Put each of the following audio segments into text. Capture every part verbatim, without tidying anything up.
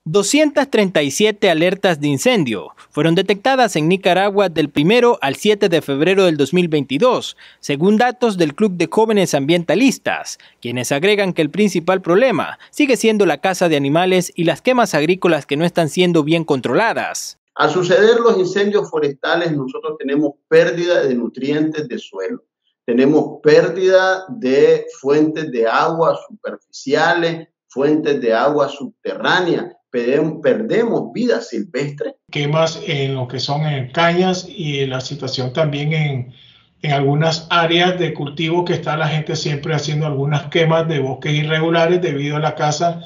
doscientas treinta y siete alertas de incendio fueron detectadas en Nicaragua del primero al siete de febrero del dos mil veintidós, según datos del Club de Jóvenes Ambientalistas, quienes agregan que el principal problema sigue siendo la caza de animales y las quemas agrícolas que no están siendo bien controladas. Al suceder los incendios forestales, nosotros tenemos pérdida de nutrientes de suelo, tenemos pérdida de fuentes de agua superficiales, fuentes de agua subterránea, perdemos vida silvestre. Quemas en lo que son en cañas y la situación también en, en algunas áreas de cultivo que está la gente siempre haciendo algunas quemas de bosques irregulares debido a la caza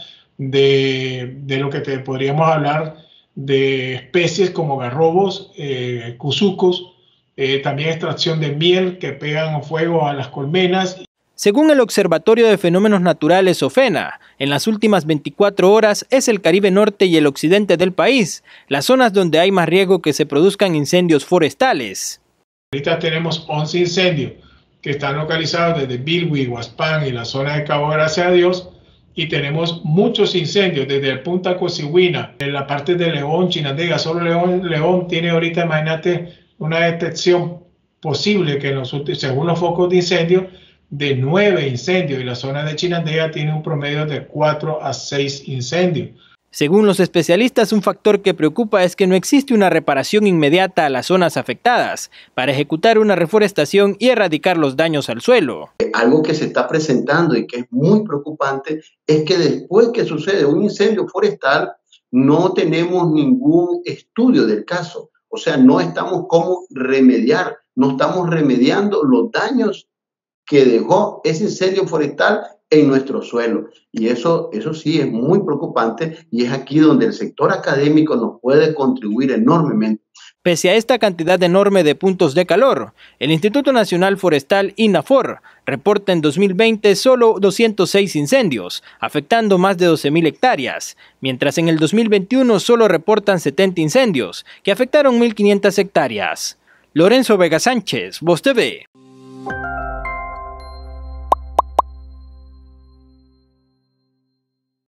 de, de lo que te podríamos hablar de especies como garrobos, eh, cuzucos, eh, también extracción de miel que pegan fuego a las colmenas. Según el Observatorio de Fenómenos Naturales OFENA, en las últimas veinticuatro horas es el Caribe Norte y el occidente del país, las zonas donde hay más riesgo que se produzcan incendios forestales. Ahorita tenemos once incendios que están localizados desde Bilwi, Huaspán y la zona de Cabo Gracias a Dios, y tenemos muchos incendios desde el Punta Cocigüina, en la parte de León, Chinandega. Solo León, León tiene ahorita, imagínate, una detección posible que en los últimos, según los focos de incendio, de nueve incendios, y la zona de Chinandega tiene un promedio de cuatro a seis incendios. Según los especialistas, un factor que preocupa es que no existe una reparación inmediata a las zonas afectadas para ejecutar una reforestación y erradicar los daños al suelo. Algo que se está presentando y que es muy preocupante es que después que sucede un incendio forestal no tenemos ningún estudio del caso. O sea, no estamos cómo remediar, no estamos remediando los daños que dejó ese incendio forestal en nuestro suelo. Y eso, eso sí es muy preocupante, y es aquí donde el sector académico nos puede contribuir enormemente. Pese a esta cantidad enorme de puntos de calor, el Instituto Nacional Forestal INAFOR reporta en dos mil veinte solo doscientos seis incendios, afectando más de doce mil hectáreas, mientras en el dos mil veintiuno solo reportan setenta incendios, que afectaron mil quinientas hectáreas. Lorenzo Vega Sánchez, Voz T V.